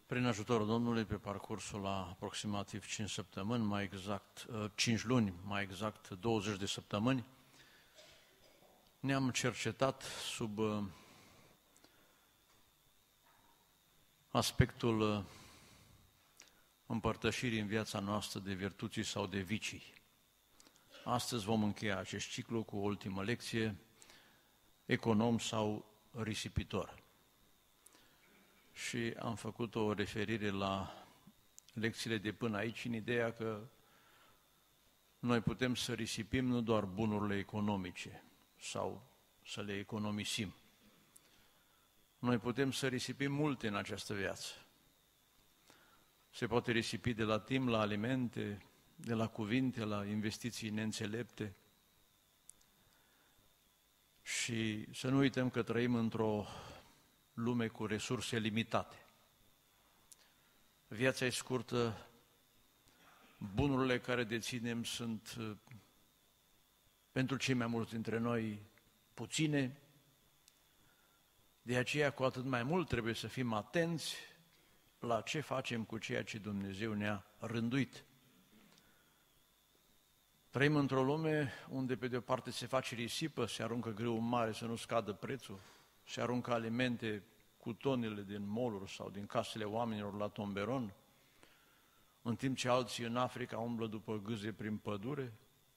Prin ajutorul Domnului, pe parcursul la aproximativ 5 săptămâni, mai exact 5 luni, mai exact 20 de săptămâni, ne-am cercetat sub aspectul împărtășirii în viața noastră de virtuții sau de vicii. Astăzi vom încheia acest ciclu cu o ultimă lecție, econom sau risipitor. Și am făcut o referire la lecțiile de până aici în ideea că noi putem să risipim nu doar bunurile economice sau să le economisim. Noi putem să risipim multe în această viață. Se poate risipi de la timp la alimente, de la cuvinte la investiții neînțelepte. Și să nu uităm că trăim într-o lume cu resurse limitate. Viața e scurtă, bunurile care deținem sunt pentru cei mai mulți dintre noi puține, de aceea cu atât mai mult trebuie să fim atenți la ce facem cu ceea ce Dumnezeu ne-a rânduit. Trăim într-o lume unde pe de o parte se face risipă, se aruncă grâu mare să nu scadă prețul, se aruncă alimente cu tonele din mall-uri sau din casele oamenilor la tomberon, în timp ce alții în Africa umblă după gâze prin pădure.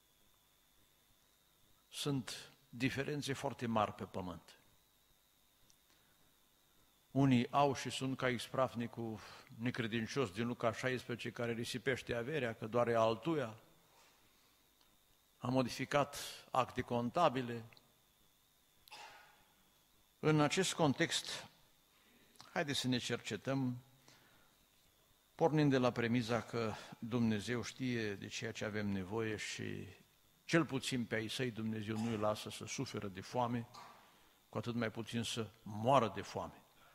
Sunt diferențe foarte mari pe pământ. Unii au și sunt ca ispravnicul necredincios din Luca 16, care risipește averea, că doar e altuia, a modificat acte contabile. În acest context, haideți să ne cercetăm, pornind de la premiza că Dumnezeu știe de ceea ce avem nevoie și cel puțin pe ai săi Dumnezeu nu îi lasă să suferă de foame, cu atât mai puțin să moară de foame.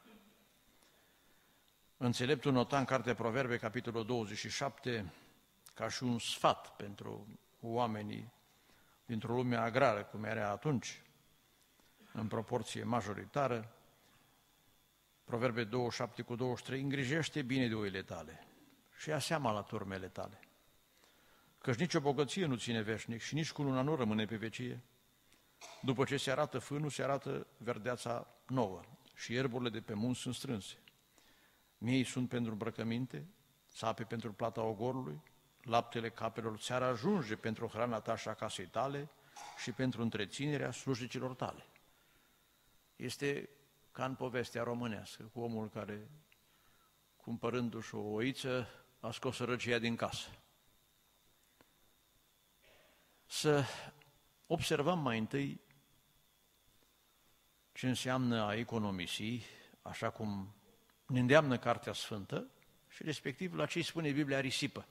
Înțeleptul nota în Cartea Proverbe, capitolul 27, ca și un sfat pentru oamenii dintr-o lume agrară, cum era atunci, în proporție majoritară, Proverbe 27 cu 23, îngrijește bine de oile tale și ia seama la turmele tale, căci nicio bogăție nu ține veșnic și nici cununa nu rămâne pe vecie. După ce se arată fânul, se arată verdeața nouă și ierburile de pe munți sunt strânse. Miei sunt pentru îmbrăcăminte, țape pentru plata ogorului, laptele capelor ți-ar ajunge pentru hrana ta și a casei tale și pentru întreținerea slujnicilor tale. Este ca în povestea românească, cu omul care, cumpărându-și o oiță, a scos sărăcia din casă. Să observăm mai întâi ce înseamnă a economisi, așa cum ne îndeamnă Cartea Sfântă, și respectiv la ce îi spune Biblia risipă.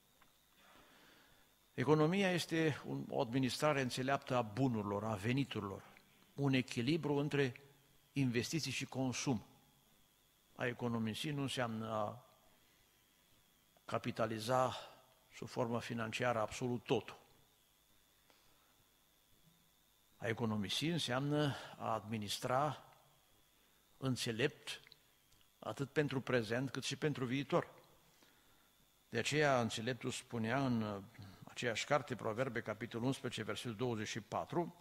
Economia este o administrare înțeleaptă a bunurilor, a veniturilor, un echilibru între investiții și consum. A economisi nu înseamnă a capitaliza sub formă financiară absolut totul. A economisi înseamnă a administra înțelept atât pentru prezent cât și pentru viitor. De aceea înțeleptul spunea în aceeași carte, Proverbe, capitolul 11, versetul 24,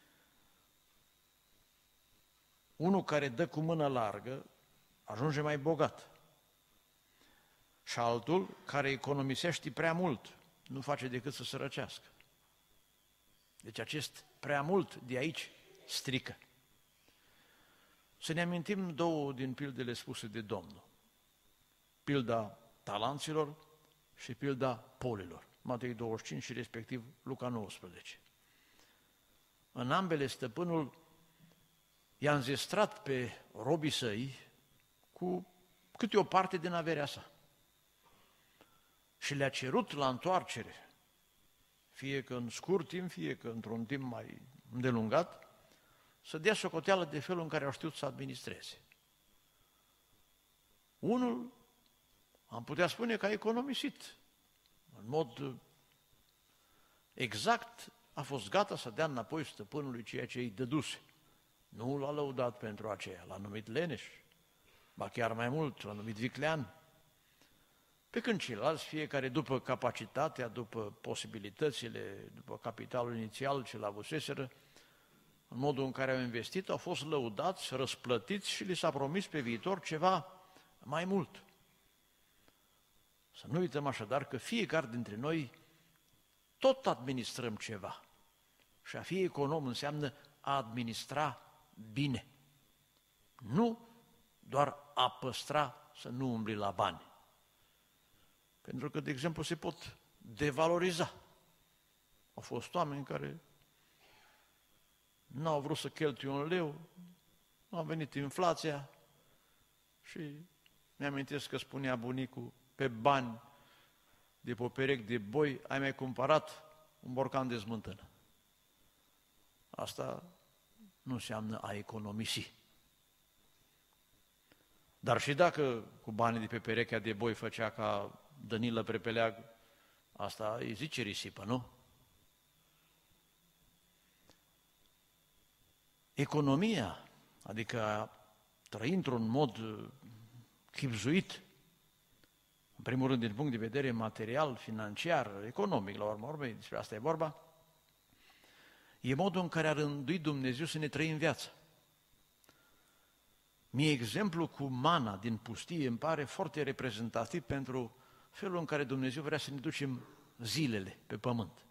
unul care dă cu mână largă ajunge mai bogat și altul care economisește prea mult nu face decât să sărăcească. Deci acest prea mult de aici strică. Să ne amintim două din pildele spuse de Domnul. Pilda talanților și pilda polilor. Matei 25 și respectiv Luca 19. În ambele stăpânul i-a înzestrat pe robii săi cu câte o parte din averea sa. Și le-a cerut la întoarcere, fie că în scurt timp, fie că într-un timp mai îndelungat, să dea socoteală de felul în care au știut să administreze. Unul, am putea spune că a economisit. În mod exact a fost gata să dea înapoi stăpânului ceea ce îi dăduse. Nu l-a lăudat pentru aceea, l-a numit leneș, ba chiar mai mult, l-a numit viclean. Pe când ceilalți, fiecare după capacitatea, după posibilitățile, după capitalul inițial ce l-avuseseră, în modul în care au investit, au fost lăudați, răsplătiți și li s-a promis pe viitor ceva mai mult. Să nu uităm așadar că fiecare dintre noi tot administrăm ceva. Și a fi econom înseamnă a administra bine. Nu doar a păstra, să nu umbli la bani. Pentru că, de exemplu, se pot devaloriza. Au fost oameni care n-au vrut să cheltuie un leu, a venit inflația și mi-amintesc că spunea bunicul, pe bani de pe o pereche de boi, ai mai cumpărat un borcan de smântână. Asta nu înseamnă a economisi. Dar și dacă cu banii de pe perechea de boi făcea ca Dănilă Prepeleag, asta îi zice risipă, nu? Economia, adică a trăi într-un mod chibzuit, în primul rând din punct de vedere material, financiar, economic, la urma urmei, despre asta e vorba, e modul în care a rânduit Dumnezeu să ne trăim viața. Mie exemplu cu mana din pustie îmi pare foarte reprezentativ pentru felul în care Dumnezeu vrea să ne ducem zilele pe pământ.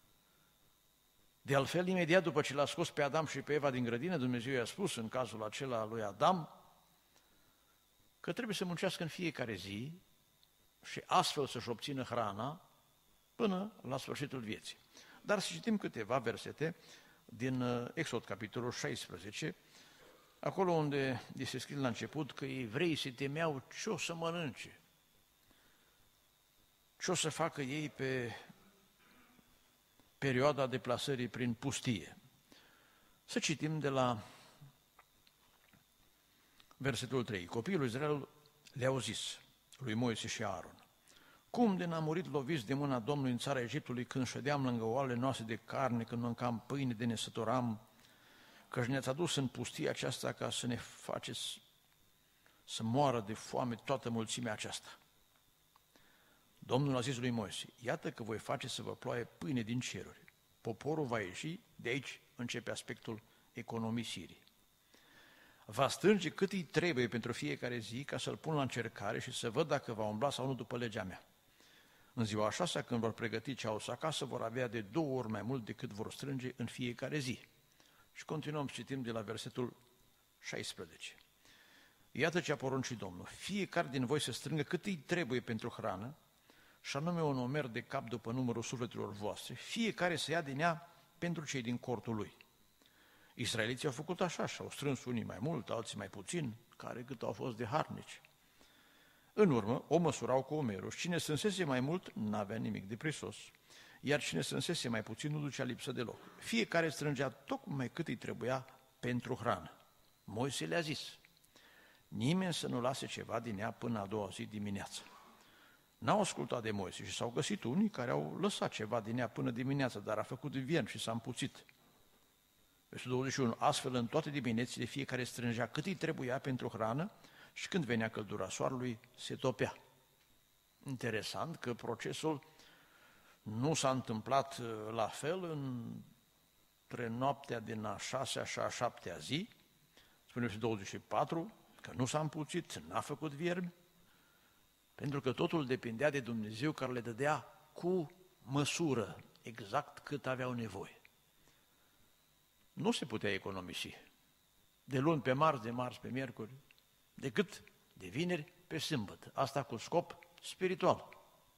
De altfel, imediat după ce l-a scos pe Adam și pe Eva din grădină, Dumnezeu i-a spus în cazul acela lui Adam că trebuie să muncească în fiecare zi și astfel să-și obțină hrana până la sfârșitul vieții. Dar să citim câteva versete din Exod, capitolul 16, acolo unde este scris la început că evreii se temeau ce o să mănânce, ce o să facă ei pe perioada deplasării prin pustie. Să citim de la versetul 3. Copiii lui Israel le-au zis lui Moise și Aaron: cum de n-am murit loviți de mâna Domnului în țara Egiptului când ședeam lângă oalele noastre de carne, când mâncam pâine de ne săturam, căci ne-ați adus în pustia aceasta ca să ne faceți să moară de foame toată mulțimea aceasta. Domnul a zis lui Moise: iată că voi face să vă ploaie pâine din ceruri. Poporul va ieși, de aici începe aspectul economisirii. Va strânge cât îi trebuie pentru fiecare zi ca să-l pun la încercare și să văd dacă va umbla sau nu după legea mea. În ziua a șasea, când vor pregăti ce au să acasă, vor avea de 2 ori mai mult decât vor strânge în fiecare zi. Și continuăm, citim de la versetul 16. Iată ce a poruncit Domnul: fiecare din voi să strângă cât îi trebuie pentru hrană, și anume un omer de cap după numărul sufletelor voastre, fiecare să ia din ea pentru cei din cortul lui. Israeliții au făcut așa și au strâns unii mai mult, alții mai puțin, care cât au fost de harnici. În urmă, o măsurau cu omerul și cine strânsese mai mult n-avea nimic de prisos, iar cine strânsese mai puțin nu ducea lipsă deloc. Fiecare strângea tocmai cât îi trebuia pentru hrană. Moise le-a zis: nimeni să nu lase ceva din ea până a doua zi dimineața. N-au ascultat de Moise și s-au găsit unii care au lăsat ceva din ea până dimineața, dar a făcut vien și s-a împuțit. Versetul 21. Astfel, în toate diminețile, fiecare strângea cât îi trebuia pentru hrană și când venea căldura soarelui, se topea. Interesant că procesul nu s-a întâmplat la fel între noaptea din a 6-a și a 7-a zi, spune versetul 24, că nu s-a împuțit, n-a făcut viermi, pentru că totul depindea de Dumnezeu care le dădea cu măsură, exact cât aveau nevoie. Nu se putea economisi de luni pe marți, de marți pe miercuri, decât de vineri pe sâmbătă. Asta cu scop spiritual.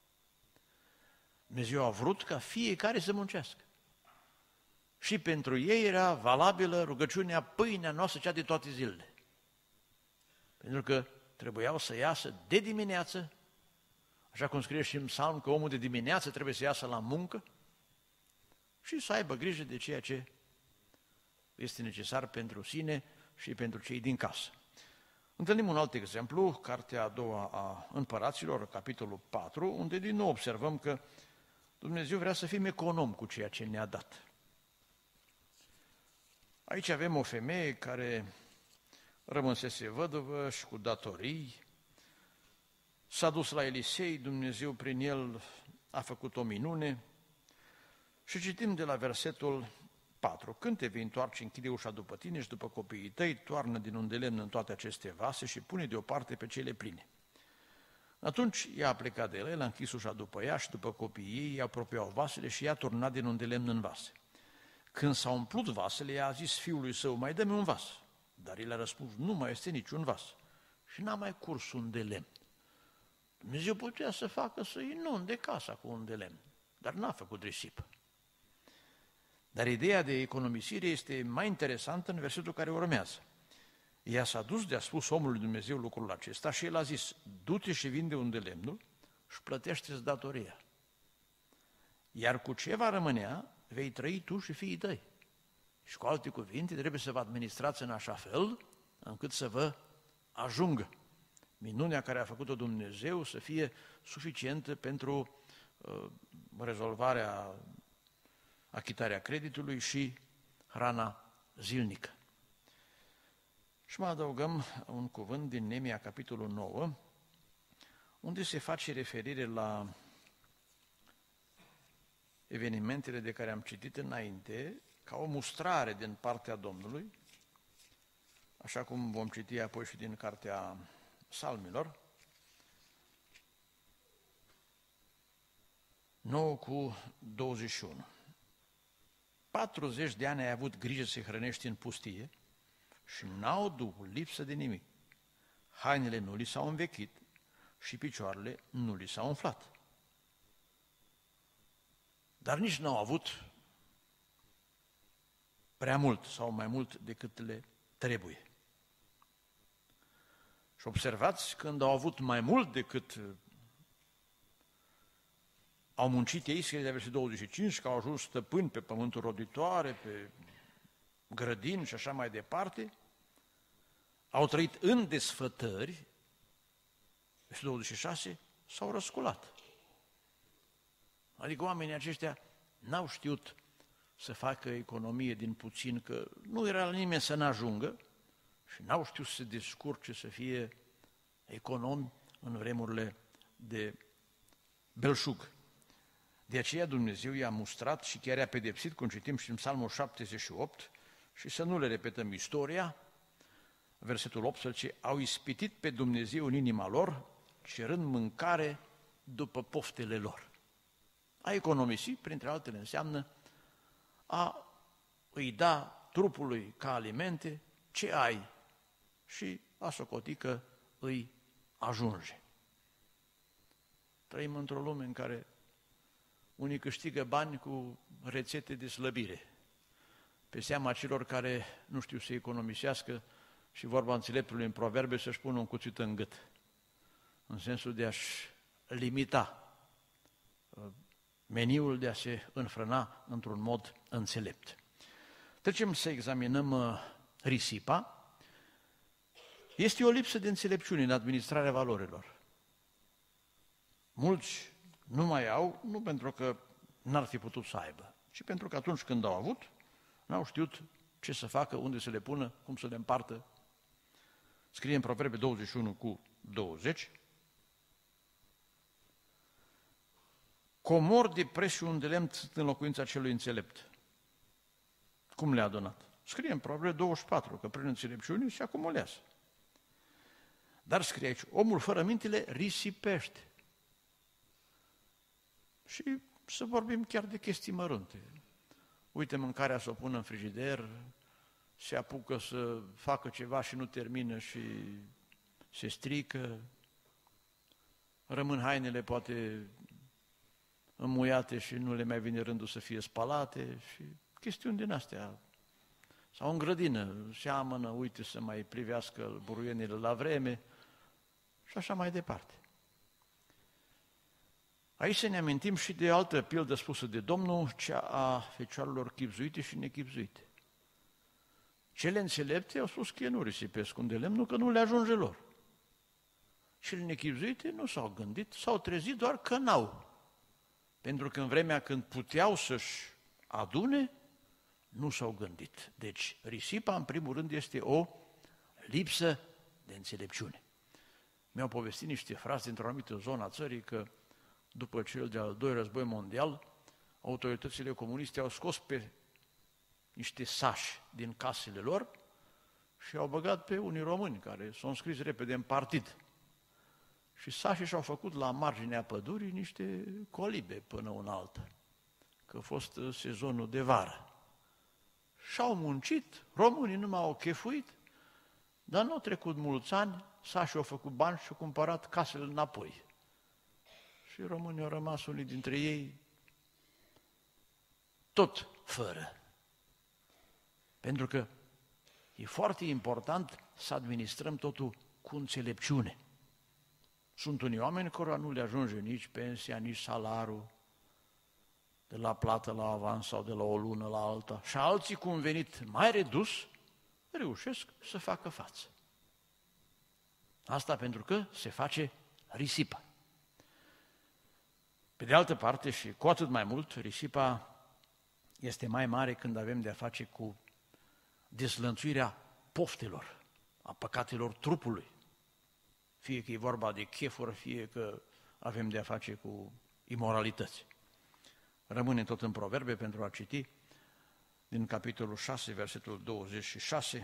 Dumnezeu a vrut ca fiecare să muncească. Și pentru ei era valabilă rugăciunea: pâinea noastră cea de toate zilele. Pentru că trebuiau să iasă de dimineață, așa cum scrie și în Psalm că omul de dimineață trebuie să iasă la muncă și să aibă grijă de ceea ce este necesar pentru sine și pentru cei din casă. Întâlnim un alt exemplu, cartea a doua a Împăraților, capitolul 4, unde din nou observăm că Dumnezeu vrea să fim econom cu ceea ce ne-a dat. Aici avem o femeie care rămăsese văduvă și cu datorii, s-a dus la Elisei, Dumnezeu prin el a făcut o minune și citim de la versetul 4. Când te vei întoarce, închide ușa după tine și după copiii tăi, toarnă din un de lemn în toate aceste vase și pune deoparte pe cele pline. Atunci ea a plecat de el a închis ușa după ea și după copiii ei, i-a apropiat vasele și i-a turnat din un de lemn în vase. Când s-au umplut vasele, ea a zis fiului său, mai dă-mi un vas. Dar el a răspuns, nu mai este niciun vas. Și n-a mai curs un de lemn. Dumnezeu putea să facă să inunde casa cu un de lemn, dar n-a făcut risipă. Dar ideea de economisire este mai interesantă în versetul care urmează. Ea s-a dus de a spus omului Dumnezeu lucrul acesta și el a zis, du-te și vinde un de lemnul și plătește-ți datoria. Iar cu ce va rămânea, vei trăi tu și fiii tăi. Și cu alte cuvinte, trebuie să vă administrați în așa fel încât să vă ajungă. Minunea care a făcut-o Dumnezeu să fie suficientă pentru rezolvarea, achitarea creditului și hrana zilnică. Și mai adăugăm un cuvânt din Neemia, capitolul 9, unde se face referire la evenimentele de care am citit înainte, ca o mustrare din partea Domnului, așa cum vom citi apoi și din cartea Psalmilor, 9:21. 40 de ani ai avut grijă să-i hrănești în pustie și n-au Duhul lipsă de nimic. Hainele nu li s-au învechit și picioarele nu li s-au umflat. Dar nici n-au avut prea mult sau mai mult decât le trebuie. Și observați, când au avut mai mult decât au muncit ei, scrie de versetul 25, că au ajuns stăpâni pe pământul roditoare, pe grădini și așa mai departe, au trăit în desfătări, versetul 26, s-au răsculat. Adică oamenii aceștia n-au știut să facă economie din puțin, că nu era la nimeni să n-ajungă și n-au știut să se descurce, să fie economi în vremurile de belșug. De aceea Dumnezeu i-a mustrat și chiar i-a pedepsit, cum citim și în Psalmul 78, și să nu le repetăm istoria, versetul 18, au ispitit pe Dumnezeu în inima lor, cerând mâncare după poftele lor. A economisi, printre altele, înseamnă a îi da trupului ca alimente ce ai și a socoti că îi ajunge. Trăim într-o lume în care unii câștigă bani cu rețete de slăbire, pe seama celor care nu știu să economisească și vorba înțeleptului în proverbe să-și pună un cuțit în gât, în sensul de a-și limita meniul, de a se înfrâna într-un mod înțelept. Trecem să examinăm risipa. Este o lipsă de înțelepciune în administrarea valorilor. Mulți nu mai au, nu pentru că n-ar fi putut să aibă, ci pentru că atunci când au avut, n-au știut ce să facă, unde să le pună, cum să le împartă. Scrie în Proverbe 21:20, comori de preț și un de lemn sunt în locuința celui înțelept. Cum le-a adunat? Scrie în Proverbe 24, că prin înțelepciune se acumulează. Dar scrie aici, omul fără mintele risipește. Și să vorbim chiar de chestii mărunte. Uite, mâncarea să o pună în frigider, se apucă să facă ceva și nu termină și se strică, rămân hainele poate înmuiate și nu le mai vine rândul să fie spălate și chestiuni din astea. Sau în grădină, seamănă, uite să mai privească buruienile la vreme și așa mai departe. Aici să ne amintim și de altă pildă spusă de Domnul, cea a fecioarelor chibzuite și nechibzuite. Cele înțelepte au spus că nu risipesc un de lemn, că nu le ajunge lor. Cele nechibzuite nu s-au gândit, s-au trezit doar că n-au. Pentru că în vremea când puteau să-și adune, nu s-au gândit. Deci risipa, în primul rând, este o lipsă de înțelepciune. Mi-au povestit niște frați dintr-o anumită zonă a țării că după cel de-al doilea război mondial, autoritățile comuniste au scos pe niște sași din casele lor și au băgat pe unii români care s-au înscris repede în partid. Și sașii și-au făcut la marginea pădurii niște colibe până una altă, că a fost sezonul de vară. Și-au muncit, românii nu m-au chefuit, dar nu au trecut mulți ani, sașii au făcut bani și au cumpărat casele înapoi. Și românii au rămas, unii dintre ei, tot fără. Pentru că e foarte important să administrăm totul cu înțelepciune. Sunt unii oameni care nu le ajunge nici pensia, nici salarul, de la plată la avans sau de la o lună la alta. Și alții cu un venit mai redus reușesc să facă față. Asta pentru că se face risipă. Pe de altă parte, și cu atât mai mult, risipa este mai mare când avem de-a face cu dezlănțuirea poftelor, a păcatelor trupului. Fie că e vorba de chefuri, fie că avem de-a face cu imoralități. Rămânem tot în Proverbe pentru a citi din capitolul 6, versetul 26.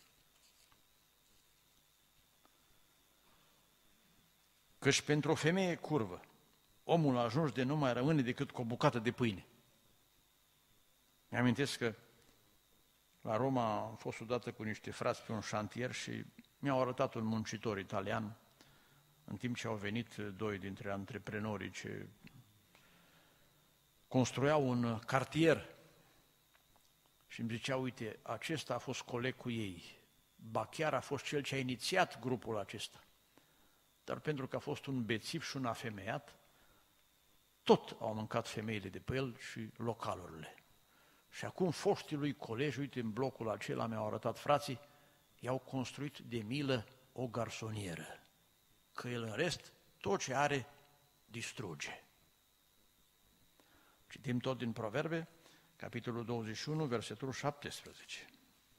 Căci pentru o femeie curvă, omul ajuns de nu mai rămâne decât cu o bucată de pâine. Mi-amintesc că la Roma am fost odată cu niște frați pe un șantier și mi-au arătat un muncitor italian, în timp ce au venit doi dintre antreprenorii ce construiau un cartier și îmi zicea, uite, acesta a fost coleg cu ei, ba chiar a fost cel ce a inițiat grupul acesta. Dar pentru că a fost un bețiv și un afemeiat, tot au mâncat femeile de pe el și localurile. Și acum foștii lui colegi, uite, în blocul acela mi-au arătat frații, i-au construit de milă o garsonieră, că el în rest, tot ce are, distruge. Citim tot din Proverbe, capitolul 21, versetul 17.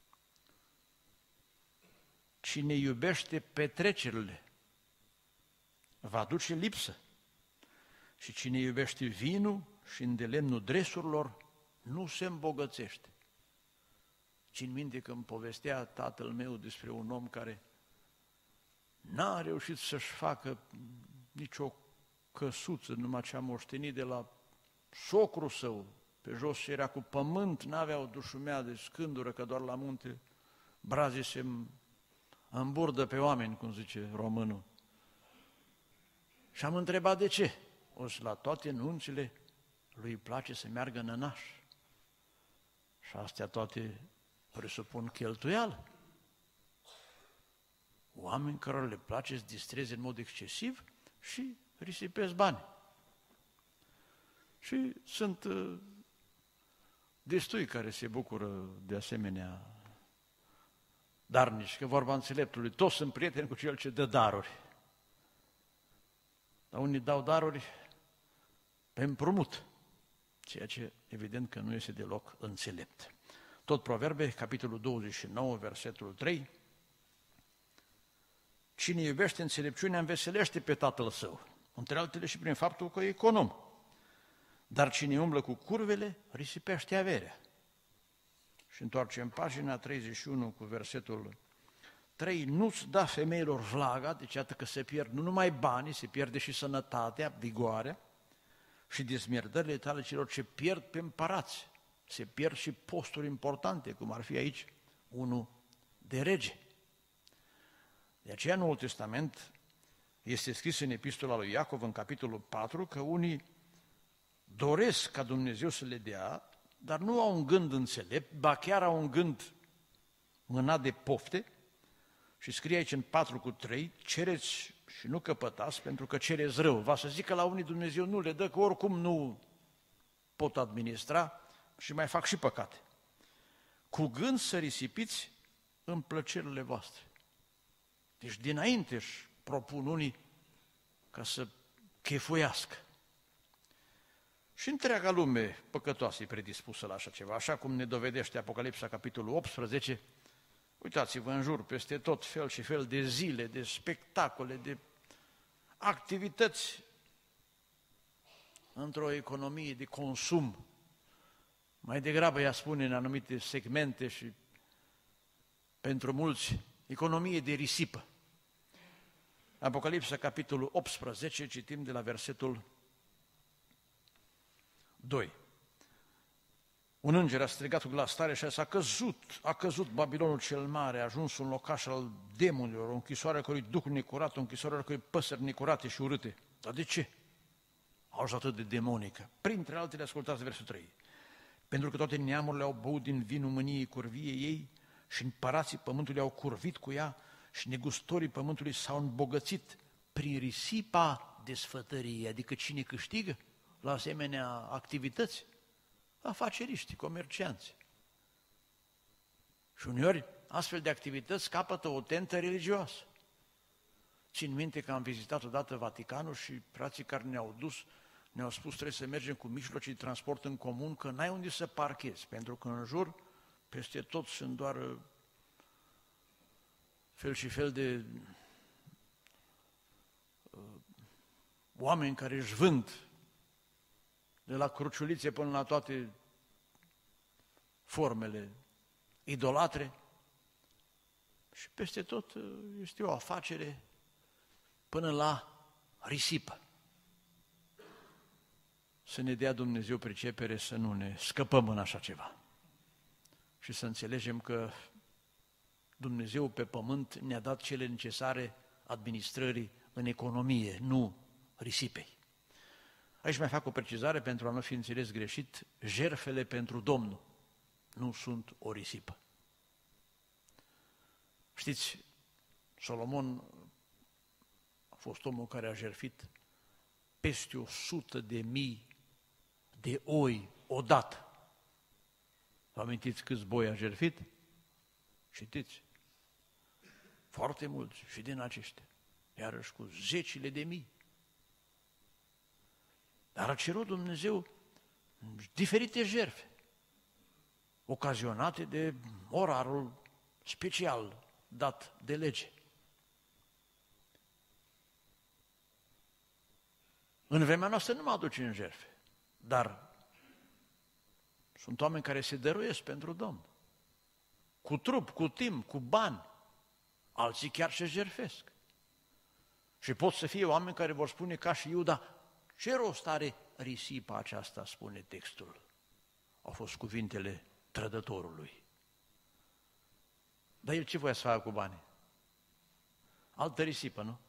Cine iubește petrecerile va duce lipsă și cine iubește vinul și îndelemnul dresurilor nu se îmbogățește. Țin minte că îmi povestea tatăl meu despre un om care n-a reușit să-și facă nicio căsuță, numai ce a moștenit de la socrul său, pe jos și era cu pământ, n-avea o dușumea de scândură, că doar la munte brazii se îmburdă pe oameni, cum zice românul. Și am întrebat de ce. O să la toate nunțile lui place să meargă nănaș. Și astea toate presupun cheltuială. Oameni care le place să distreze în mod excesiv și risipesc bani. Și sunt destui care se bucură de asemenea darnici, că vorba înțeleptului, toți sunt prieteni cu cel ce dă daruri. Dar unii dau daruri pe împrumut, ceea ce evident că nu este deloc înțelept. Tot Proverbe, capitolul 29, versetul 3, cine iubește înțelepciunea înveselește pe tatăl său, între altele și prin faptul că e econom. Dar cine umblă cu curvele, risipește averea. Și întoarcem pagina 31 cu versetul 3, nu-ți da femeilor vlaga, deci iată că se pierd nu numai banii, se pierde și sănătatea, vigoarea, și dezmierdările tale celor ce pierd pe împărați. Se pierd și posturi importante, cum ar fi aici unul de rege. De aceea în Noul Testament este scris în epistola lui Iacov, în capitolul 4, că unii doresc ca Dumnezeu să le dea, dar nu au un gând înțelept, ba chiar au un gând mânat de pofte, și scrie aici în 4:3, cereți și nu căpătați, pentru că cereți rău. Va să zică la unii Dumnezeu nu le dă, că oricum nu pot administra și mai fac și păcate. Cu gând să risipiți în plăcerile voastre. Deci dinainte își propun unii ca să chefuiască. Și întreaga lume păcătoasă e predispusă la așa ceva, așa cum ne dovedește Apocalipsa, capitolul 18, Uitați-vă în jur, peste tot, fel și fel de zile, de spectacole, de activități într-o economie de consum. Mai degrabă ea spune în anumite segmente și pentru mulți, economie de risipă. Apocalipsa, capitolul 18, citim de la versetul 2. Un înger a strigat cu glas tare și a zis: a căzut Babilonul cel mare, a ajuns un locaș al demonilor, o închisoare a cărui duh necurat, o închisoare a cărui păsări necurate și urâte. Dar de ce? Au ajuns atât de demonică. Printre altele, ascultați versetul 3. Pentru că toate neamurile au băut din vinul mâniei curviei ei și împărații pământului au curvit cu ea și negustorii pământului s-au îmbogățit prin risipa desfătării. Adică cine câștigă la asemenea activități? Afaceriști, comercianți. Și uneori astfel de activități capătă o tentă religioasă. Țin minte că am vizitat odată Vaticanul și frații care ne-au dus ne-au spus: trebuie să mergem cu mijloace de transport în comun, că n-ai unde să parchezi, pentru că în jur, peste tot, sunt doar fel și fel de oameni care își vând, de la cruciulițe până la toate formele idolatre, și peste tot este o afacere până la risipă. Să ne dea Dumnezeu pricepere să nu ne scăpăm în așa ceva și să înțelegem că Dumnezeu pe pământ ne-a dat cele necesare administrării în economie, nu risipei. Aici mai fac o precizare pentru a nu fi înțeles greșit: jertfele pentru Domnul nu sunt o risipă. Știți, Solomon a fost omul care a jertfit peste 100.000 de oi odată. Vă amintiți câți boi a jertfit? Știți? Foarte mulți și din aceștia, iarăși cu zecile de mii. Dar a cerut Dumnezeu diferite jertfe, ocazionate de orarul special dat de lege. În vremea noastră nu mă aduce în jertfe, dar sunt oameni care se dăruiesc pentru Domn, cu trup, cu timp, cu bani, alții chiar se jertfesc. Și pot să fie oameni care vor spune ca și Iuda: ce rost are risipa aceasta, spune textul. Au fost cuvintele trădătorului. Dar el ce voia să facă cu banii? Altă risipă, nu?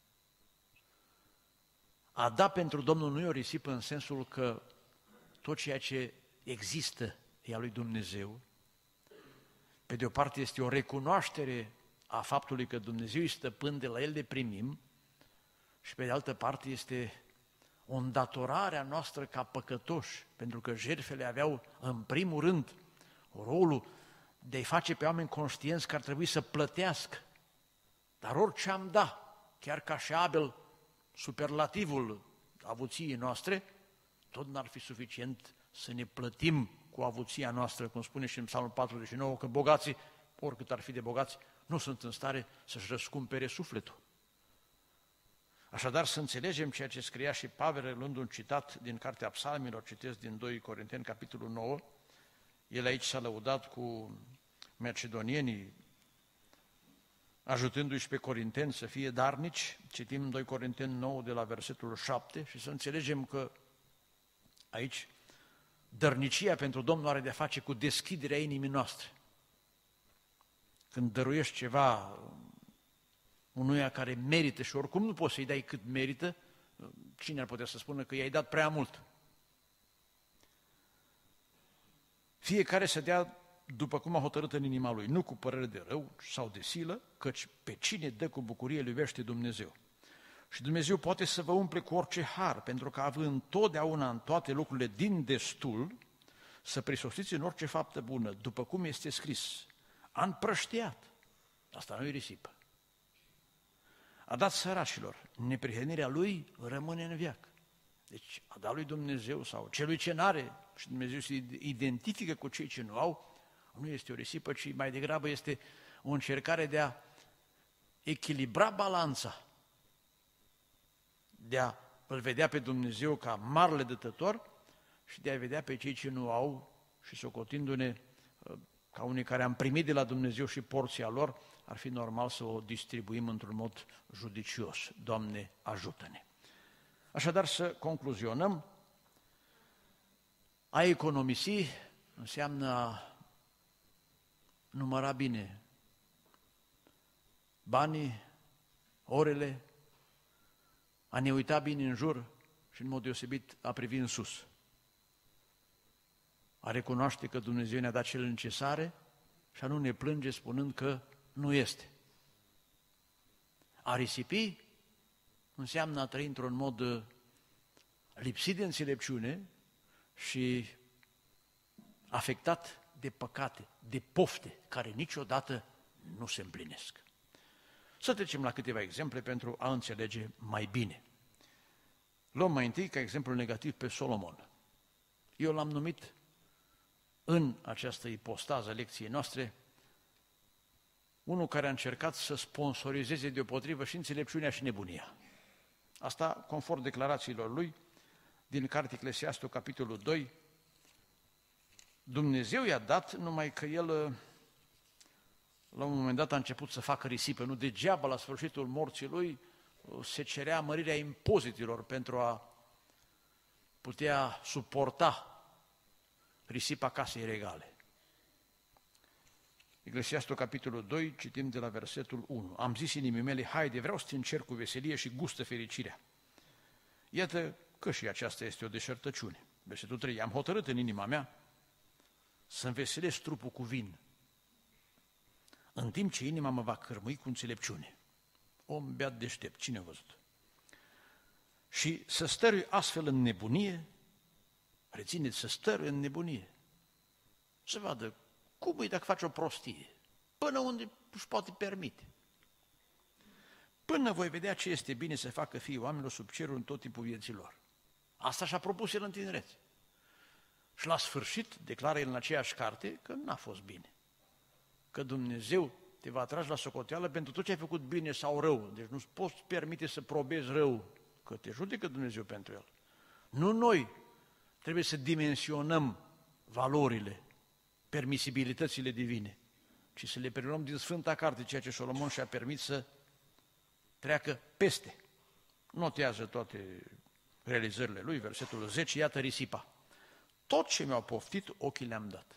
A da pentru Domnul nu e o risipă în sensul că tot ceea ce există e a lui Dumnezeu. Pe de o parte este o recunoaștere a faptului că Dumnezeu e stăpân, de la El de primim, și pe de altă parte este o îndatorare a noastră ca păcătoși, pentru că jertfele aveau în primul rând rolul de a-i face pe oameni conștienți că ar trebui să plătească. Dar orice am da, chiar ca și Abel, superlativul avuției noastre, tot n-ar fi suficient să ne plătim cu avuția noastră, cum spune și în Psalmul 49, că bogații, oricât ar fi de bogați, nu sunt în stare să-și răscumpere sufletul. Așadar, să înțelegem ceea ce scria și Pavel, luând un citat din Cartea Psalmilor, citesc din 2 Corinteni, capitolul 9, el aici s-a lăudat cu macedonienii, ajutându-i și pe corinteni să fie darnici. Citim 2 Corinteni 9 de la versetul 7 și să înțelegem că aici dărnicia pentru Domnul are de-a face cu deschiderea inimii noastre. Când dăruiești ceva unuia care merită și oricum nu poți să-i dai cât merită, cine ar putea să spună că i-ai dat prea mult? Fiecare să dea după cum a hotărât în inima lui, nu cu părere de rău sau de silă, căci pe cine dă cu bucurie îl iubește Dumnezeu. Și Dumnezeu poate să vă umple cu orice har, pentru că având întotdeauna în toate lucrurile din destul, să prisosiți în orice faptă bună, după cum este scris, a împrăștiat. Asta nu e risipă. A dat săracilor, neprihănirea lui rămâne în veac. Deci a dat lui Dumnezeu sau celui ce n-are, și Dumnezeu se identifică cu cei ce nu au, nu este o risipă, ci mai degrabă este o încercare de a echilibra balanța, de a îl vedea pe Dumnezeu ca marele dătător și de a vedea pe cei ce nu au și socotindu-ne ca unii care am primit de la Dumnezeu și porția lor, ar fi normal să o distribuim într-un mod judicios. Doamne, ajută-ne! Așadar, să concluzionăm, a economisi înseamnă a număra bine banii, orele, a ne uita bine în jur și în mod deosebit a privi în sus. A recunoaște că Dumnezeu ne-a dat cele necesare și a nu ne plânge spunând că nu este. A risipi înseamnă a trăi într-un mod lipsit de înțelepciune și afectat de păcate, de pofte, care niciodată nu se împlinesc. Să trecem la câteva exemple pentru a înțelege mai bine. Luăm mai întâi ca exemplu negativ pe Solomon. Eu l-am numit în această ipostază lecției noastre unul care a încercat să sponsorizeze deopotrivă și înțelepciunea și nebunia. Asta conform declarațiilor lui din cartea Eclesiastul, capitolul 2. Dumnezeu i-a dat, numai că el la un moment dat a început să facă risipă. Nu degeaba la sfârșitul morții lui se cerea mărirea impozitelor pentru a putea suporta risipa casei regale. Eclesiastul, capitolul 2, citim de la versetul 1. Am zis inimii mele, haide, vreau să te încerc cu veselie și gustă fericirea. Iată că și aceasta este o deșertăciune. Versetul 3. Am hotărât în inima mea să-mi veselesc trupul cu vin, în timp ce inima mă va cărmui cu înțelepciune. Om beat deștept, cine a văzut? Și să stărui astfel în nebunie, rețineți, să stărui în nebunie, să vadă cum e dacă face o prostie, până unde își poate permite. Până voi vedea ce este bine să facă fiii oamenilor sub cerul în tot timpul vieții lor. Asta și-a propus el în tinerețe. Și la sfârșit declară el în aceeași carte că n-a fost bine. Că Dumnezeu te va trage la socoteală pentru tot ce ai făcut bine sau rău. Deci nu poți permite să probezi rău, că te judecă Dumnezeu pentru el. Nu noi trebuie să dimensionăm valorile, permisibilitățile divine, ci să le preluăm din Sfânta Carte, ceea ce Solomon și-a permis să treacă peste. Notează toate realizările lui, versetul 10, iată risipa. Tot ce mi-au poftit, ochii le-am dat.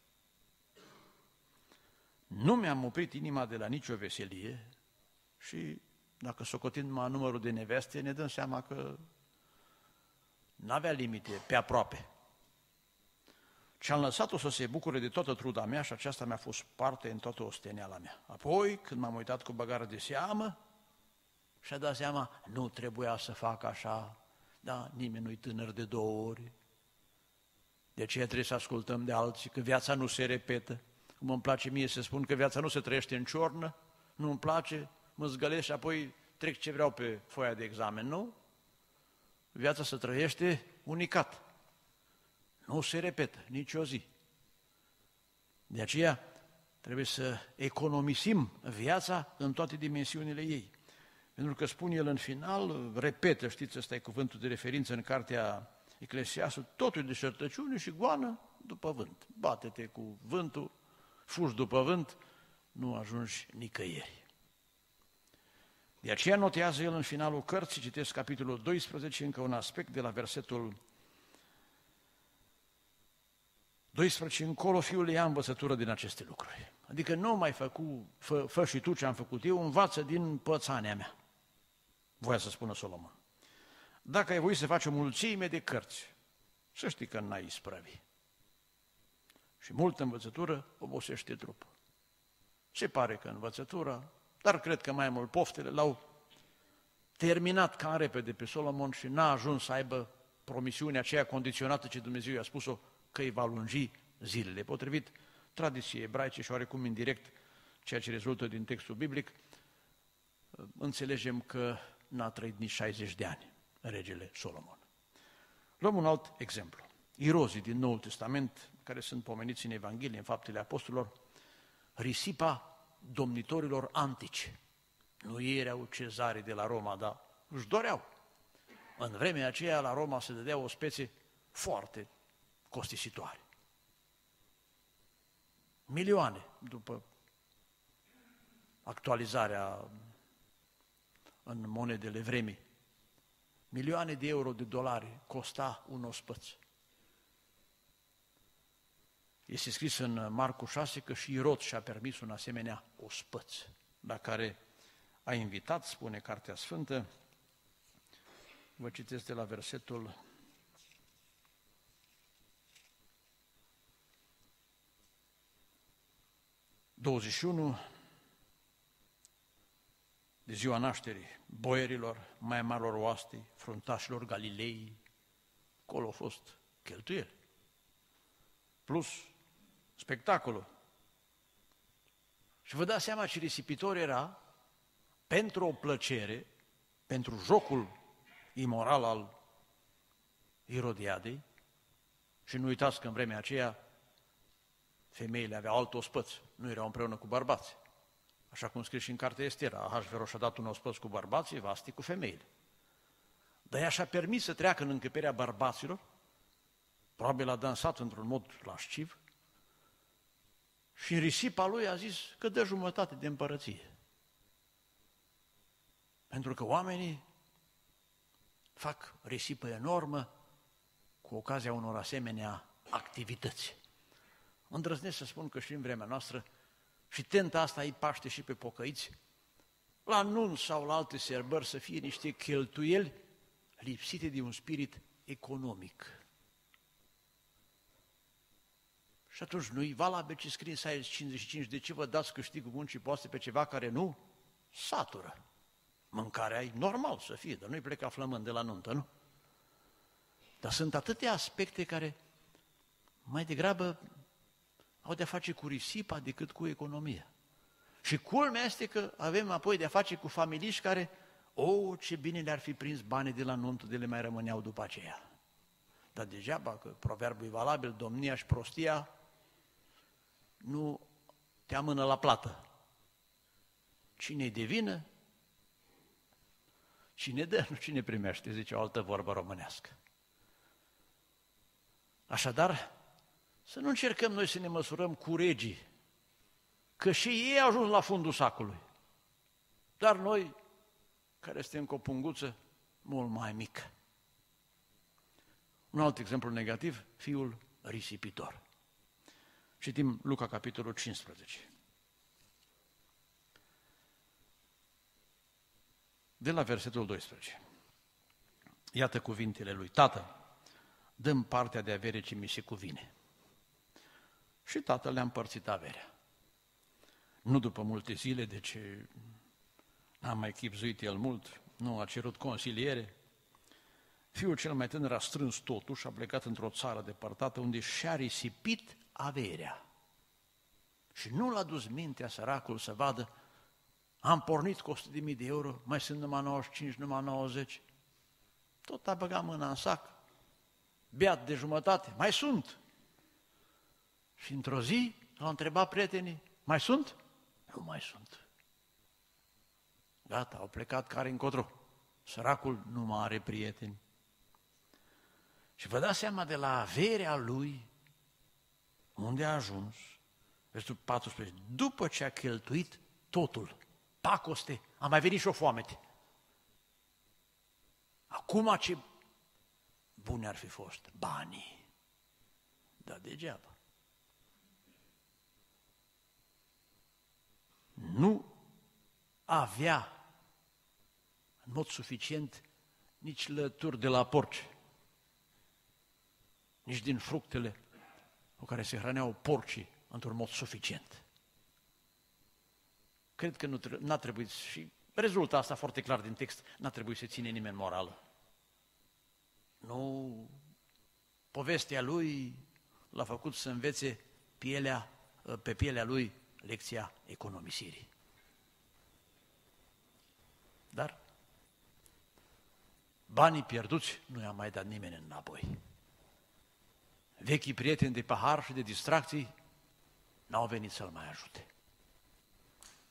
Nu mi-am oprit inima de la nicio veselie și dacă socotim numărul de neveste, ne dăm seama că n-avea limite pe aproape. Și am lăsat-o să se bucure de toată truda mea și aceasta mi-a fost parte în toată osteneala mea. Apoi, când m-am uitat cu băgare de seamă, și-a dat seama, nu trebuia să fac așa, da, nimeni nu-i tânăr de 2 ori. De aceea trebuie să ascultăm de alții, că viața nu se repetă. Cum îmi place mie să spun că viața nu se trăiește în ciornă, nu îmi place, mă zgălesc și apoi trec ce vreau pe foaia de examen, nu? Viața se trăiește unicat. Nu se repetă nicio zi. De aceea trebuie să economisim viața în toate dimensiunile ei. Pentru că spune el în final, repetă, știți, ăsta e cuvântul de referință în cartea Eclesiastul, totul e deșertăciune și goană după vânt. Bate-te cu vântul, fugi după vânt, nu ajungi nicăieri. De aceea notează el în finalul cărții, citesc capitolul 12, încă un aspect de la versetul 12 încolo, fiul ia învățătură din aceste lucruri. Adică nu mai fă și tu ce am făcut eu, învață din pățania mea. Voia să spună Solomon. Dacă ai voit să faci o mulțime de cărți, să știi că n-ai isprăvi. Și multă învățătură obosește trupul. Se pare că învățătura, dar cred că mai mult poftele l-au terminat cam repede pe Solomon și n-a ajuns să aibă promisiunea aceea condiționată ce Dumnezeu i-a spus-o, că îi va lungi zilele. Potrivit tradiției ebraice și oarecum indirect, ceea ce rezultă din textul biblic, înțelegem că n-a trăit nici 60 de ani regele Solomon. Luăm un alt exemplu. Irozii din Noul Testament, care sunt pomeniți în Evanghelie, în Faptele Apostolilor, risipa domnitorilor antici. Nu ei erau cezarii de la Roma, dar își doreau. În vremea aceea la Roma se dădea o speție foarte costisitoare. Milioane, după actualizarea în monedele vremii, milioane de euro, de dolari costa un ospăț. Este scris în Marcu 6 că și Irod și-a permis un asemenea ospăț, la care a invitat, spune Cartea Sfântă. Vă citesc de la versetul 21, de ziua nașterii boierilor, mai marilor oastei, fruntașilor Galilei. Acolo au fost cheltuieli, plus spectacolul. Și vă dați seama ce risipitor era pentru o plăcere, pentru jocul imoral al Irodiadei. Și nu uitați că în vremea aceea femeile aveau alt ospăț, nu erau împreună cu bărbații. Așa cum scrie și în cartea Estera, Ahasveros a dat un ospăț cu bărbații, Vasti cu femeile. Dar ea și-a permis să treacă în încăperea bărbaților, probabil a dansat într-un mod lasciv, și în risipa lui a zis că dă jumătate de împărăție. Pentru că oamenii fac risipă enormă cu ocazia unor asemenea activități. Îndrăznesc să spun că și în vremea noastră și tenta asta îi paște și pe pocăiți, la nunți sau la alte sărbări să fie niște cheltuieli lipsite de un spirit economic. Și atunci nu-i valabil ce scrie în Isaia 55, de ce vă dați câștigul muncii poate pe ceva care nu satură? Mâncarea e normal să fie, dar nu-i pleca flămând de la nuntă, nu? Dar sunt atâtea aspecte care mai degrabă au de-a face cu risipa decât cu economia. Și culmea este că avem apoi de-a face cu familiști care, ce bine le-ar fi prins banii de la nuntă, de le mai rămâneau după aceea. Dar degeaba că proverbul e valabil, domnia și prostia nu te amână la plată. Cine-i de vină, cine dă, nu cine primește, zice o altă vorbă românească. Așadar, să nu încercăm noi să ne măsurăm cu regii, că și ei au ajuns la fundul sacului. Dar noi, care suntem cu o punguță mult mai mică. Un alt exemplu negativ, fiul risipitor. Citim Luca, capitolul 15. De la versetul 12. Iată cuvintele lui: Tată, dă-mi partea de avere ce mi se cuvine. Și tatăl le-a împărțit averea. Nu după multe zile, deci n-a mai chibzuit el mult, nu a cerut consiliere. Fiul cel mai tânăr a strâns totul și a plecat într-o țară depărtată unde și-a risipit averea. Și nu l-a dus mintea săracul să vadă: am pornit cu 100.000 de euro, mai sunt numai 95, numai 90. Tot a băgat mâna în sac, beat de jumătate, mai sunt. Și într-o zi l-au întrebat prietenii: mai sunt? Nu mai sunt. Gata, au plecat care încotro. Săracul nu mai are prieteni. Și vă dați seama de la averea lui unde a ajuns. Versetul 14. După ce a cheltuit totul, pacoste, a mai venit și o foamete. Acum ce bune ar fi fost banii. Dar degeaba. Nu avea în mod suficient nici lături de la porci, nici din fructele cu care se hrăneau porcii într-un mod suficient. Cred că n-a trebuit, și rezultă asta foarte clar din text, n-a trebuit să ține nimeni morală. Nu, povestea lui l-a făcut să învețe pe pielea lui lecția economisirii. Dar banii pierduți nu i-a mai dat nimeni înapoi. Vechii prieteni de pahar și de distracții n-au venit să-l mai ajute.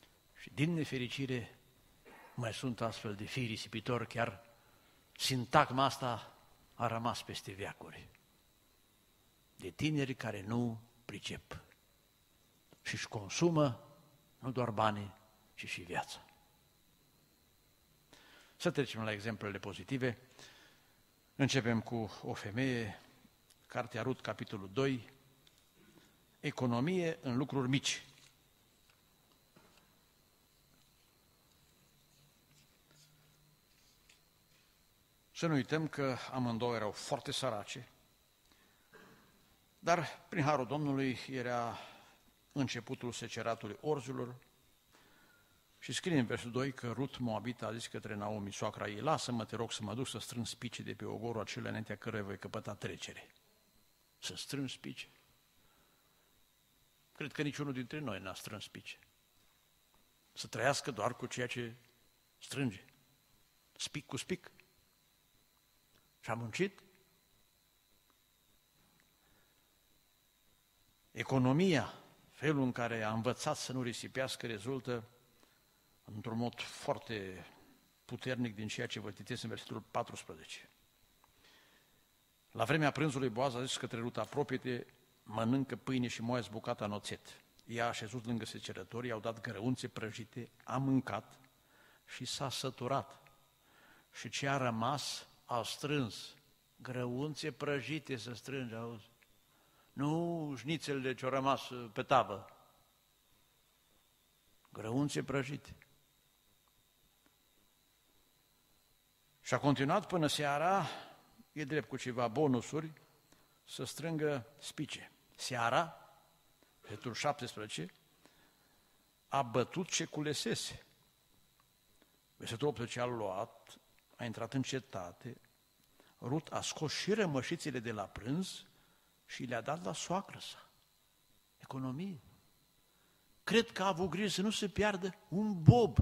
Și din nefericire mai sunt astfel de fii risipitori, chiar sintagma asta a rămas peste veacuri. De tineri care nu pricep și își consumă nu doar banii, ci și viața. Să trecem la exemplele pozitive. Începem cu o femeie, Cartea Rut, capitolul 2, economie în lucruri mici. Să nu uităm că amândouă erau foarte sărace, dar prin harul Domnului era începutul seceratului orzilor și scrie în versul 2 că Rut Moabita a zis către Naomi, soacra ei, lasă-mă, te rog, să mă duc să strâng spice de pe ogorul acela înaintea căruia voi căpăta trecere. Să strâng spice. Cred că niciunul dintre noi n-a strâns spice. Să trăiască doar cu ceea ce strânge. Spic cu spic. Și a muncit. Economia, felul în care a învățat să nu risipească, rezultă într-un mod foarte puternic din ceea ce vă citesc în versetul 14. La vremea prânzului Boaz a zis către Rut, apropie-te, mănâncă pâine și moaie bucata în oțet. Ea a așezut lângă secerători, i-au dat grăunțe prăjite, a mâncat și s-a săturat. Și ce a rămas, a strâns. Grăunțe prăjite să strânge, auzi? Nu șnițelele ce-au rămas pe tavă. Grăunțe prăjite. Și a continuat până seara, e drept cu ceva bonusuri, să strângă spice. Seara, versetul 17, a bătut ce culesese. Versetul 18 a luat, a intrat în cetate, Rut a scos și rămășițele de la prânz și le-a dat la soacră sa. Economie. Cred că a avut grijă să nu se piardă un bob.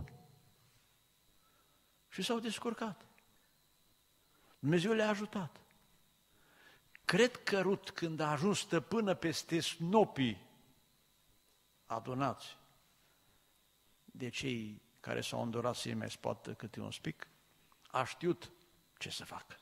Și s-au descurcat. Dumnezeu le-a ajutat. Cred că Rut, când a ajuns stăpână peste snopii adunați de cei care s-au îndurat să-i mai scoată câte un spic, a știut ce să facă.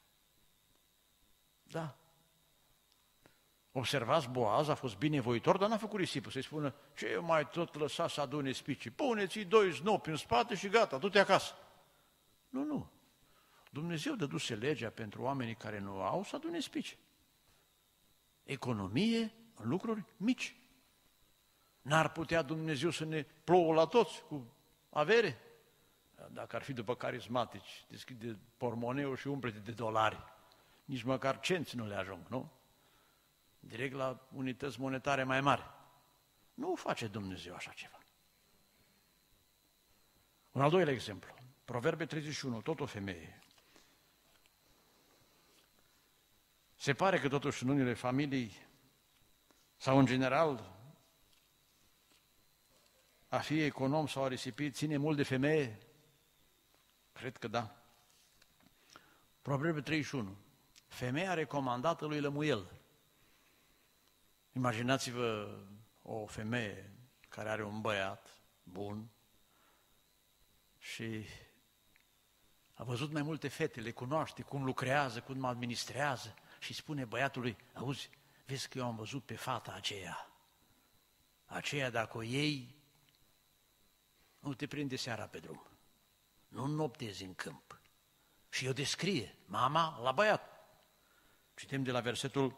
Da. Observați, Boaz a fost binevoitor, dar n-a făcut risipă să-i spună, ce mai tot lăsa să adune spicii, puneți-i 2 snopi în spate și gata, du-te acasă. Nu. Dumnezeu dăduse legea pentru oamenii care nu au să adune spici. Economie în lucruri mici. N-ar putea Dumnezeu să ne plouă la toți cu avere? Dacă ar fi după carismatici, deschide pormoneul și umple-te de dolari. Nici măcar cenți nu le ajung, nu? Direct la unități monetare mai mari. Nu face Dumnezeu așa ceva. Un al doilea exemplu. Proverbe 31, tot o femeie. Se pare că totuși în unele familii, sau în general, a fi econom sau a risipi ține mult de femeie? Cred că da. Proverbe 31. Femeia recomandată lui Lămuel. Imaginați-vă o femeie care are un băiat bun și a văzut mai multe fete, le cunoaște, cum lucrează, cum administrează și spune băiatului, auzi, vezi că eu am văzut pe fata aceea dacă o iei, nu te prinde seara pe drum, nu noptezi în câmp. Și eu descrie, mama la băiat. Citim de la versetul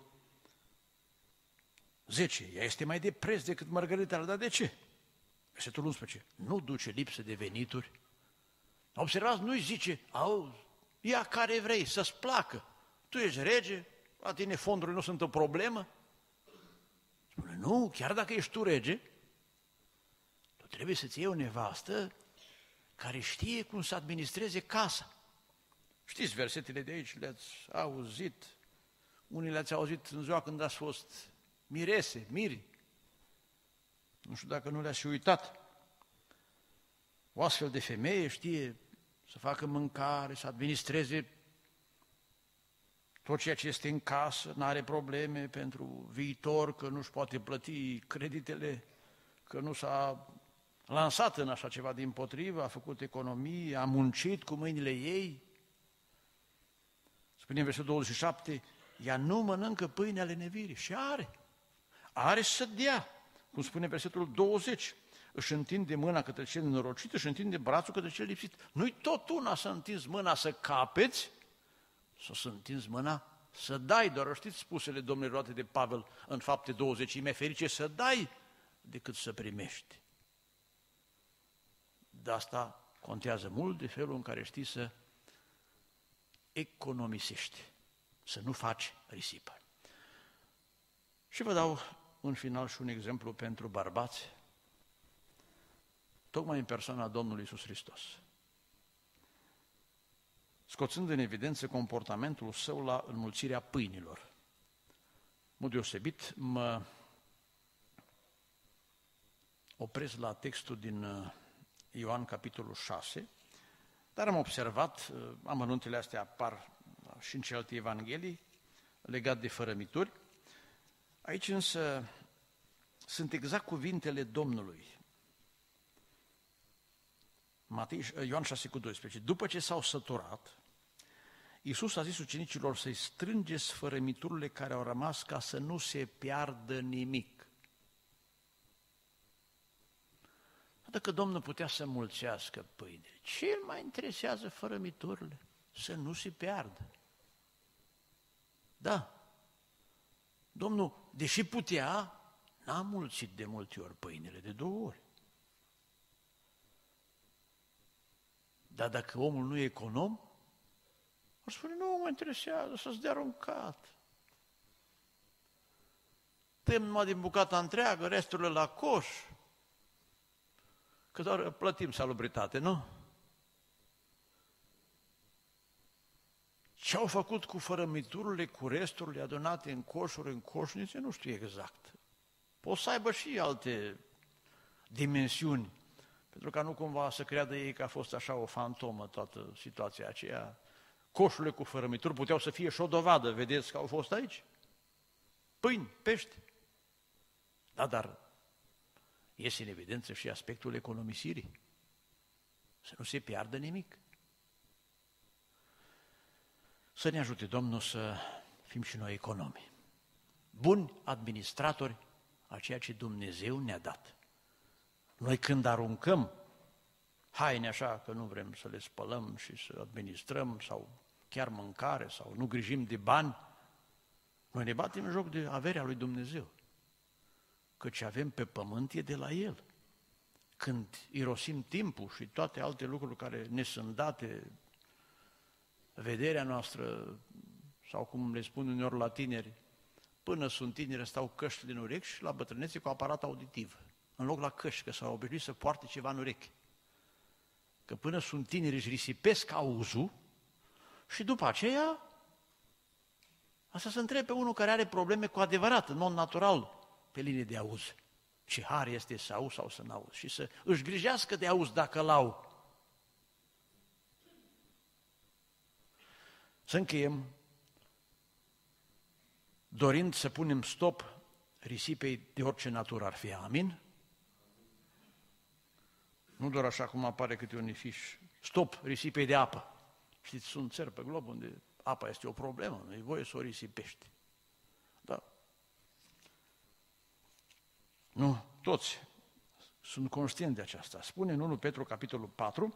10, ea este mai de preț decât mărgăritele, dar de ce? Versetul 11, nu duce lipsă de venituri. Observați, nu-i zice, auzi, ia care vrei, să-ți placă. Tu ești rege, la tine fondurile nu sunt o problemă. Spune, nu, chiar dacă ești tu rege, tu trebuie să-ți iei o nevastă care știe cum să administreze casa. Știți versetele de aici, le-ați auzit, unii le-ați auzit în ziua când ați fost mirese, miri. Nu știu dacă nu le-ați și uitat. O astfel de femeie știe să facă mâncare, să administreze tot ceea ce este în casă, nu are probleme pentru viitor, că nu-și poate plăti creditele, că nu s-a lansat în așa ceva, dimpotrivă, a făcut economie, a muncit cu mâinile ei. Spune în versetul 27, ea nu mănâncă pâine ale nevirii și are să dea, cum spune versetul 20, își întinde mâna către cel nenorocit, își întinde brațul către cel lipsit. Nu-i tot una să întinzi mâna să capeți, sau să întinzi mâna să dai, doar știți spusele Domnului roate de Pavel în Fapte 20, e mai ferice să dai decât să primești. De asta contează mult de felul în care știi să economisești, să nu faci risipă. Și vă dau în final și un exemplu pentru bărbați, tocmai în persoana Domnului Iisus Hristos, scoțând în evidență comportamentul său la înmulțirea pâinilor. În mod deosebit, mă opresc la textul din Ioan, capitolul 6, dar am observat, amănuntele astea apar și în celelalte evanghelii, legat de fărămituri. Aici însă sunt exact cuvintele Domnului. Ioan 6,12. După ce s-au săturat, Iisus a zis ucenicilor să-i strângeți fărămiturile care au rămas ca să nu se piardă nimic. Dacă Domnul putea să mulțească pâinile, ce îl mai interesează fărămiturile? Să nu se piardă. Da, Domnul, deși putea, n-a mulțit de multe ori pâinile, de 2 ori. Dar dacă omul nu e econom, ar spune, nu mă interesează, să-ți dea aruncat. Tăiem numai din bucata întreagă, resturile la coș, că doar plătim salubritate, nu? Ce au făcut cu fărămiturile, cu resturile adunate în coșuri, în coșnițe, nu știu exact. Pot să aibă și alte dimensiuni, pentru ca nu cumva să creadă ei că a fost așa o fantomă toată situația aceea. Coșurile cu fărămituri puteau să fie și o dovadă, vedeți că au fost aici. Pâini, pești. Da, dar iese în evidență și aspectul economisirii. Să nu se piardă nimic. Să ne ajute Domnul să fim și noi economi. Buni administratori a ceea ce Dumnezeu ne-a dat. Noi când aruncăm haine așa că nu vrem să le spălăm și să administrăm sau chiar mâncare sau nu grijim de bani, noi ne batem în joc de averea lui Dumnezeu. Căci avem pe pământ e de la El. Când irosim timpul și toate alte lucruri care ne sunt date, vederea noastră, sau cum le spun uneori la tineri, până sunt tineri stau căști din urechi și la bătrânețe cu aparat auditiv, în loc la căști, că s-au obișnuit să poarte ceva în urechi. Că până sunt tineri își risipesc auzul și după aceea, asta se întrebe unul care are probleme cu adevărat, în mod natural, pe linie de auz. Ce har este să auzi sau să n-auzi și să își grijească de auz dacă l-au. Să încheiem dorind să punem stop risipei de orice natură ar fi. Amin? Nu doar așa cum apare câte un ifiș. Stop risipei de apă. Știți, sunt țări pe glob unde apa este o problemă, nu e voie să o risipești. Da. Nu, toți sunt conștienți de aceasta. Spune în 1 Petru, capitolul 4,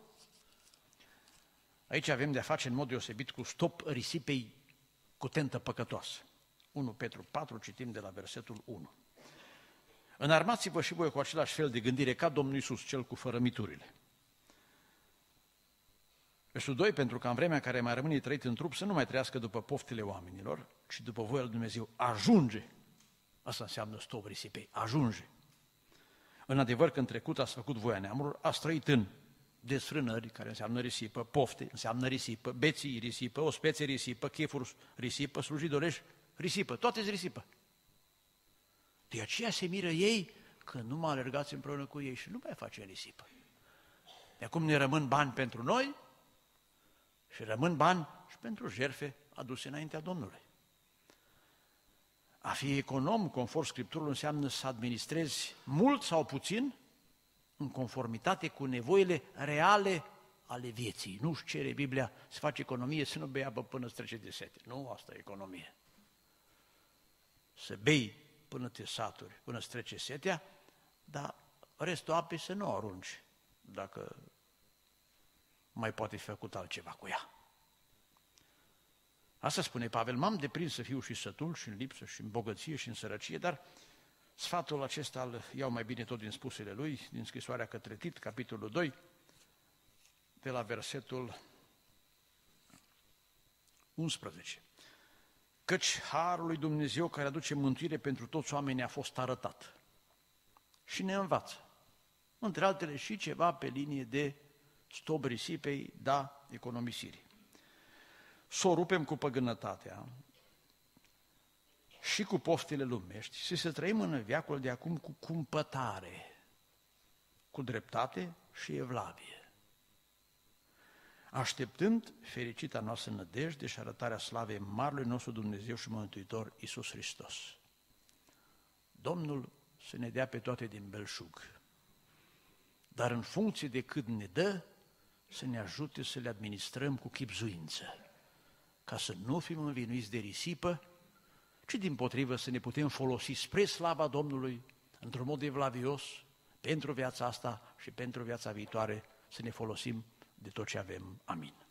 aici avem de-a face în mod deosebit cu stop risipei cu tentă păcătoasă. 1 Petru 4, citim de la versetul 1. Înarmați-vă și voi cu același fel de gândire ca Domnul Iisus, cel cu fărămiturile. Versetul 2, pentru că în vremea care mai rămâne trăit în trup să nu mai trăiască după poftele oamenilor, ci după voia lui Dumnezeu. Ajunge! Asta înseamnă stop risipei. Ajunge! În adevăr că în trecut ați făcut voia neamurilor, ați trăit în desfrânări, care înseamnă risipă, pofte, înseamnă risipă, beții risipă, ospețe risipă, chefuri risipă, slujidorești risipă, toate-s risipă. De aceea se miră ei că nu mă alergați împreună cu ei și nu mai face risipă. De acum ne rămân bani pentru noi și rămân bani și pentru jertfe aduse înaintea Domnului. A fi econom, conform Scripturilor, înseamnă să administrezi mult sau puțin în conformitate cu nevoile reale ale vieții. Nu-și cere Biblia să faci economie, să nu bei apă până îți trece de sete. Nu, asta e economie. Să bei până te saturi, până îți trece setea, dar restul apei să nu o arunci, dacă mai poate fi făcut altceva cu ea. Asta spune Pavel, m-am deprins să fiu și sătul, și în lipsă, și în bogăție, și în sărăcie, dar sfatul acesta îl iau mai bine tot din spusele lui, din scrisoarea către Tit, capitolul 2, de la versetul 11. Căci harul lui Dumnezeu care aduce mântuire pentru toți oamenii a fost arătat și ne învață. Între altele și ceva pe linie de stop risipei, da economisirii. Să o rupem cu păgânătatea și cu poftele lumești și să trăim în veacul de acum cu cumpătare, cu dreptate și evlavie, așteptând fericita noastră nădejde și arătarea slavei Marelui nostru Dumnezeu și Mântuitor Iisus Hristos. Domnul să ne dea pe toate din belșug, dar în funcție de cât ne dă, să ne ajute să le administrăm cu chibzuință, ca să nu fim învinuiți de risipă, ci dimpotrivă să ne putem folosi spre slava Domnului, într-un mod evlavios, pentru viața asta și pentru viața viitoare, să ne folosim de tot ce avem. Amin.